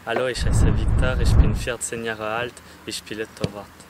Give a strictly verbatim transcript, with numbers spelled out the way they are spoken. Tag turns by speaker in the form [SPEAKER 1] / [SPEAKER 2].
[SPEAKER 1] Hallo, ich heiße Viktor, ich bin vierzehn Jahre alt, ich spiele Torwart.